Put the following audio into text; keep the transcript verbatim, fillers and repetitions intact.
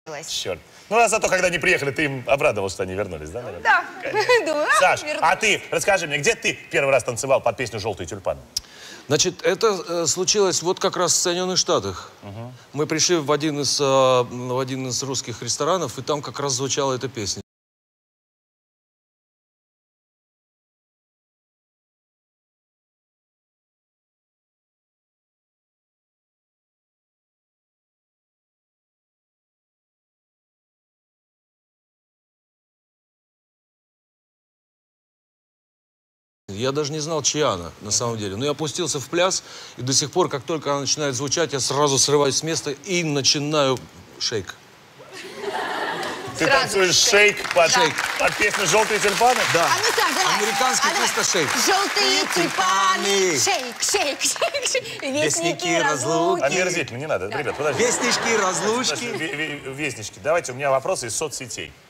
Черт. Ну, а зато, когда они приехали, ты им обрадовал, что они вернулись, да, наверное? Да. Думаю, а, Саш, вернулись. а ты расскажи мне, где ты первый раз танцевал под песню «Желтые тюльпаны»? Значит, это э, случилось вот как раз в Соединенных Штатах. Угу. Мы пришли в один, из, э, в один из русских ресторанов, и там как раз звучала эта песня. Я даже не знал, чья она, на самом деле. Но я опустился в пляс, и до сих пор, как только она начинает звучать, я сразу срываюсь с места и начинаю шейк. Ты Сразу танцуешь шейк. шейк под, Шейк. под песню «Желтые тюльпаны»? Да. А ну так, давай. Американский А, давай. просто шейк. Желтые тюльпаны. Шейк, шейк, шейк, шейк. Вестники разлуки. Омерзительно, не надо. Ребят, подожди. Вестнички, разлучки. Подожди, ве- ве- Вестнички. Давайте, у меня вопросы из соцсетей.